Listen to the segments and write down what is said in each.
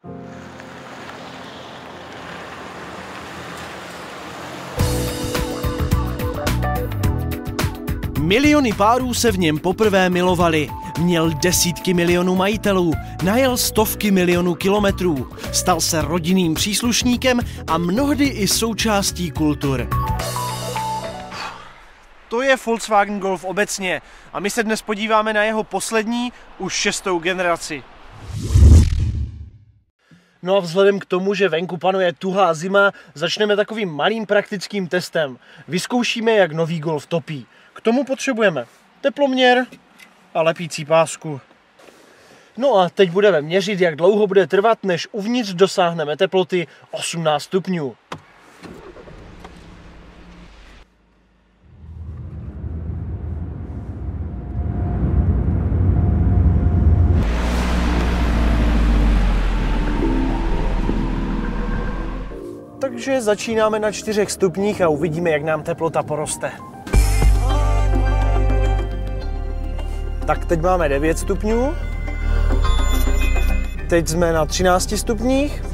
Miliony párů se v něm poprvé milovali. Měl desítky milionů majitelů, najel stovky milionů kilometrů, stal se rodinným příslušníkem a mnohdy i součástí kultur. To je Volkswagen Golf obecně a my se dnes podíváme na jeho poslední, už 6. generaci. No a vzhledem k tomu, že venku panuje tuhá zima, začneme takovým malým praktickým testem. Vyzkoušíme, jak nový Golf topí. K tomu potřebujeme teploměr a lepící pásku. No a teď budeme měřit, jak dlouho bude trvat, než uvnitř dosáhneme teploty 18 stupňů. Takže začínáme na 4 stupních a uvidíme, jak nám teplota poroste. Tak teď máme 9 stupňů. Teď jsme na 13 stupních.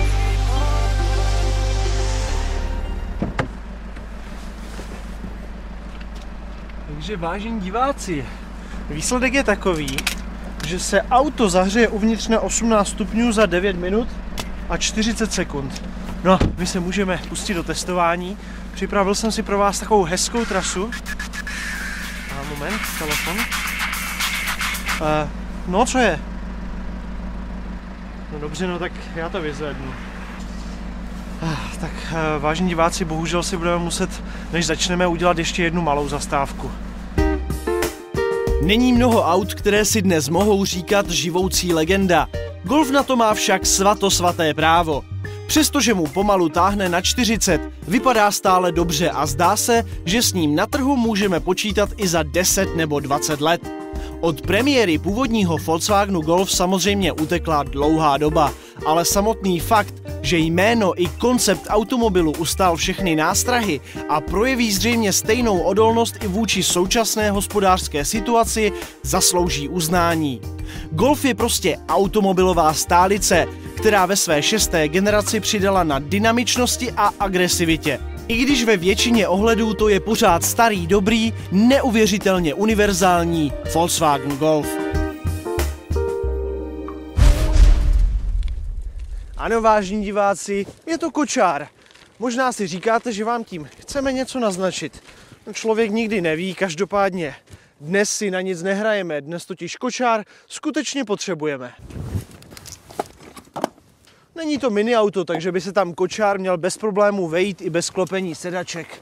Takže vážení diváci, výsledek je takový, že se auto zahřeje uvnitř na 18 stupňů za 9 minut a 40 sekund. No, my se můžeme pustit do testování. Připravil jsem si pro vás takovou hezkou trasu. A moment, telefon. No, co je? No dobře, no tak já to vyzvednu. Tak vážení diváci, bohužel si budeme muset, než začneme, udělat ještě jednu malou zastávku. Není mnoho aut, které si dnes mohou říkat živoucí legenda. Golf na to má však svaté právo. Přestože mu pomalu táhne na 40, vypadá stále dobře a zdá se, že s ním na trhu můžeme počítat i za 10 nebo 20 let. Od premiéry původního Volkswagenu Golf samozřejmě utekla dlouhá doba, ale samotný fakt, že jméno i koncept automobilu ustál všechny nástrahy a projeví zřejmě stejnou odolnost i vůči současné hospodářské situaci, zaslouží uznání. Golf je prostě automobilová stálice, která ve své 6. generaci přidala na dynamičnosti a agresivitě. I když ve většině ohledů to je pořád starý, dobrý, neuvěřitelně univerzální Volkswagen Golf. Ano, vážení diváci, je to kočár. Možná si říkáte, že vám tím chceme něco naznačit. Člověk nikdy neví, každopádně dnes si na nic nehrajeme, dnes totiž kočár skutečně potřebujeme. Není to mini auto, takže by se tam kočár měl bez problémů vejít i bez klopení sedaček.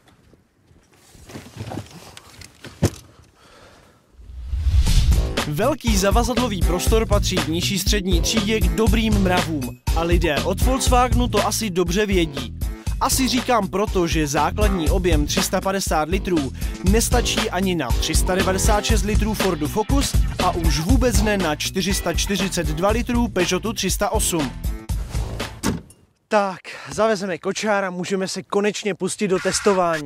Velký zavazadlový prostor patří v nižší střední třídě k dobrým mravům a lidé od Volkswagenu to asi dobře vědí. Asi říkám proto, že základní objem 350 litrů nestačí ani na 396 litrů Fordu Focus a už vůbec ne na 442 litrů Peugeotu 308. Tak, zavezeme kočár a můžeme se konečně pustit do testování.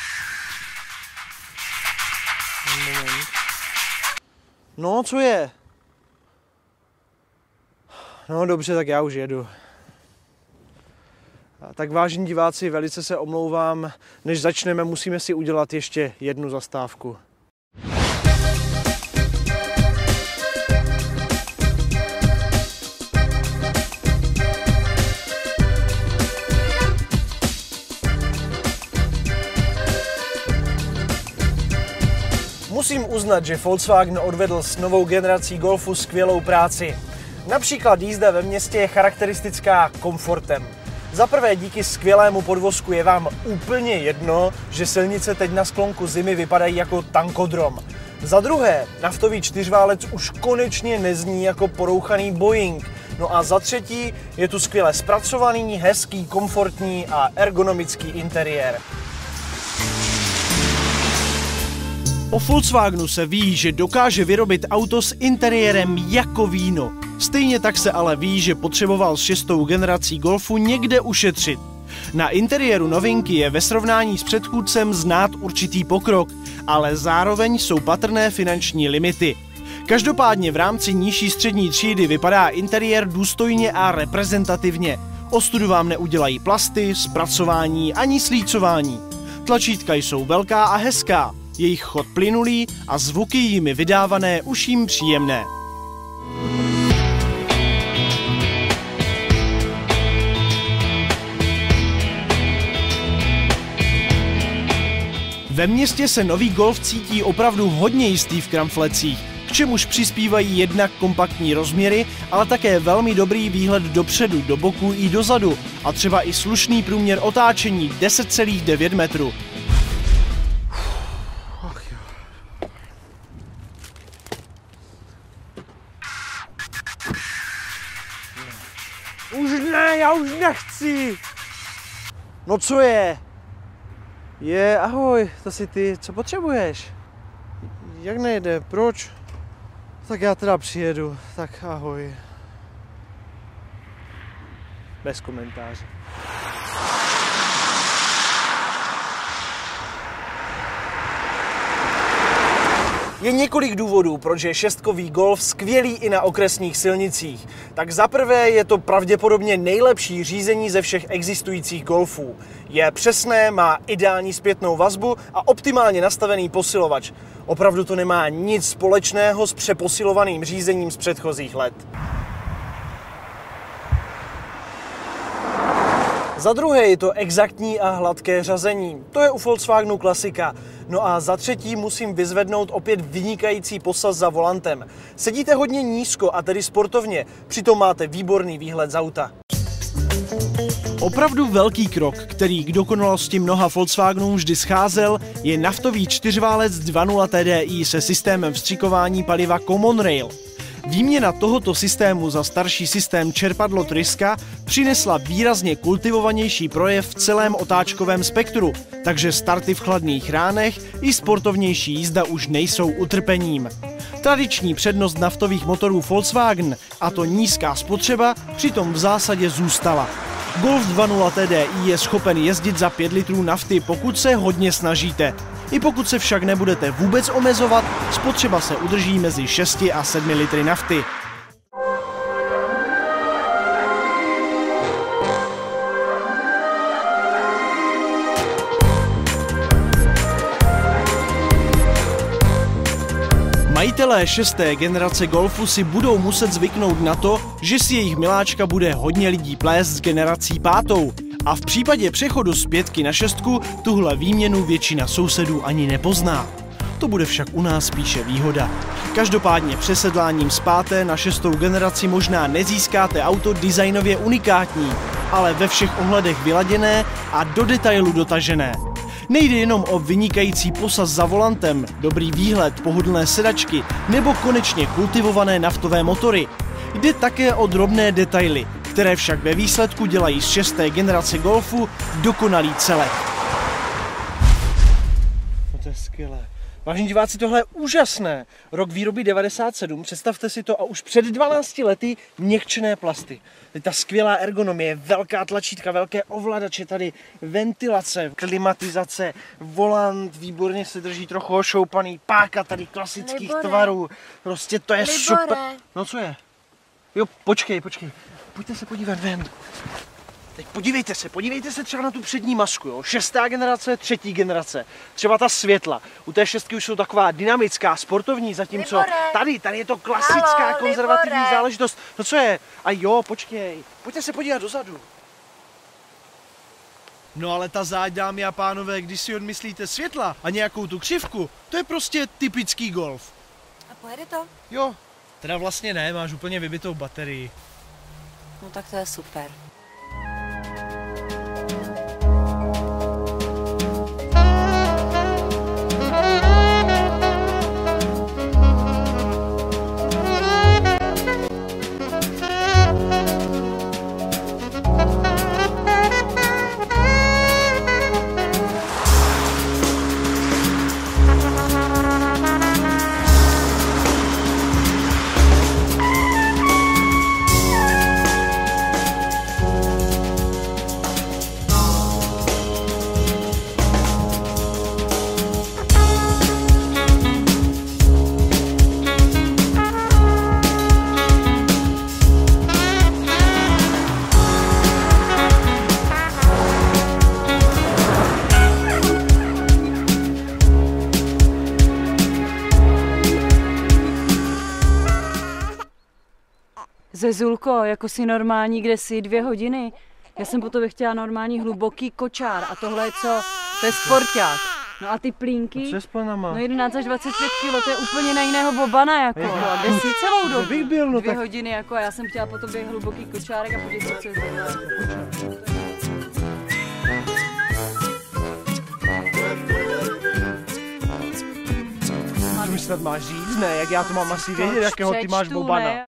No, co je? No dobře, tak já už jedu. Tak vážení diváci, velice se omlouvám, než začneme, musíme si udělat ještě jednu zastávku. Musím uznat, že Volkswagen odvedl s novou generací Golfu skvělou práci. Například jízda ve městě je charakteristická komfortem. Za prvé díky skvělému podvozku je vám úplně jedno, že silnice teď na sklonku zimy vypadají jako tankodrom. Za druhé, naftový čtyřválec už konečně nezní jako porouchaný Boeing. No a za třetí, je tu skvěle zpracovaný, hezký, komfortní a ergonomický interiér. O Volkswagenu se ví, že dokáže vyrobit auto s interiérem jako víno. Stejně tak se ale ví, že potřeboval s 6. generací Golfu někde ušetřit. Na interiéru novinky je ve srovnání s předchůdcem znát určitý pokrok, ale zároveň jsou patrné finanční limity. Každopádně v rámci nižší střední třídy vypadá interiér důstojně a reprezentativně. Ostudu vám neudělají plasty, zpracování ani slícování. Tlačítka jsou velká a hezká, jejich chod plynulý a zvuky jimi vydávané uším příjemné. Ve městě se nový Golf cítí opravdu hodně jistý v kramflecích, k čemuž přispívají jednak kompaktní rozměry, ale také velmi dobrý výhled dopředu, do boku i dozadu a třeba i slušný průměr otáčení 10,9 metru. Už ne, já už nechci. No co je? Ahoj, to jsi ty, co potřebuješ? Jak nejde, proč? Tak já teda přijedu, tak ahoj. Bez komentáře. Je několik důvodů, proč je šestkový Golf skvělý i na okresních silnicích. Tak za prvé je to pravděpodobně nejlepší řízení ze všech existujících Golfů. Je přesné, má ideální zpětnou vazbu a optimálně nastavený posilovač. Opravdu to nemá nic společného s přeposilovaným řízením z předchozích let. Za druhé je to exaktní a hladké řazení. To je u Volkswagenu klasika. No a za třetí musím vyzvednout opět vynikající posaz za volantem. Sedíte hodně nízko a tedy sportovně, přitom máte výborný výhled z auta. Opravdu velký krok, který k dokonalosti mnoha Volkswagenů vždy scházel, je naftový čtyřválec 2.0 TDI se systémem vstřikování paliva Common Rail. Výměna tohoto systému za starší systém čerpadlo tryska přinesla výrazně kultivovanější projev v celém otáčkovém spektru, takže starty v chladných ránech i sportovnější jízda už nejsou utrpením. Tradiční přednost naftových motorů Volkswagen, a to nízká spotřeba, přitom v zásadě zůstala. Golf 2.0 TDI je schopen jezdit za 5 litrů nafty, pokud se hodně snažíte. I pokud se však nebudete vůbec omezovat, spotřeba se udrží mezi 6 a 7 litry nafty. Majitelé 6. generace Golfu si budou muset zvyknout na to, že si jejich miláčka bude hodně lidí plést s generací 5. A v případě přechodu z 5 na 6 tuhle výměnu většina sousedů ani nepozná. To bude však u nás spíše výhoda. Každopádně přesedláním z 5. na 6. generaci možná nezískáte auto designově unikátní, ale ve všech ohledech vyladěné a do detailu dotažené. Nejde jenom o vynikající posaz za volantem, dobrý výhled, pohodlné sedačky nebo konečně kultivované naftové motory. Jde také o drobné detaily, které však ve výsledku dělají z 6. generace Golfu dokonalý celek. No to je skvělé. Vážení diváci, tohle je úžasné. Rok výroby 97, představte si to, a už před 12 lety měkčené plasty. Ta skvělá ergonomie, velká tlačítka, velké ovladače, tady ventilace, klimatizace, volant, výborně se drží, trochu ošoupaný, páka tady klasických tvarů. Prostě to je super. No co je? Jo, počkej. Pojďte se podívat ven. Teď podívejte se třeba na tu přední masku, jo. 6. generace, 3. generace. Třeba ta světla. U té 6 už jsou taková dynamická, sportovní, zatímco tady je to klasická, konzervativní záležitost. No co je? A jo, počkej. Pojďte se podívat dozadu. No ale ta záď, dámy a pánové, když si odmyslíte světla a nějakou tu křivku, to je prostě typický Golf. A pojede to? Jo. Teda vlastně ne, máš úplně vybitou baterii. No tak to je super. Zezulko, jako si normální, kde jsi 2 hodiny. Já jsem po tobě chtěla normální hluboký kočár a tohle je co? To je sporták. No a ty plínky? Co je s panama? No 11 až 25 kg, to je úplně na jiného bobana jako. No, a kde jsi celou dobu? Bych byl, no 2 tak... hodiny jako a já jsem chtěla po tobě hluboký kočárek a podívej se, co je tohle. To mi snad máš říct, ne? Jak já to mám asi vědět, jakého ty máš bobana. Ne?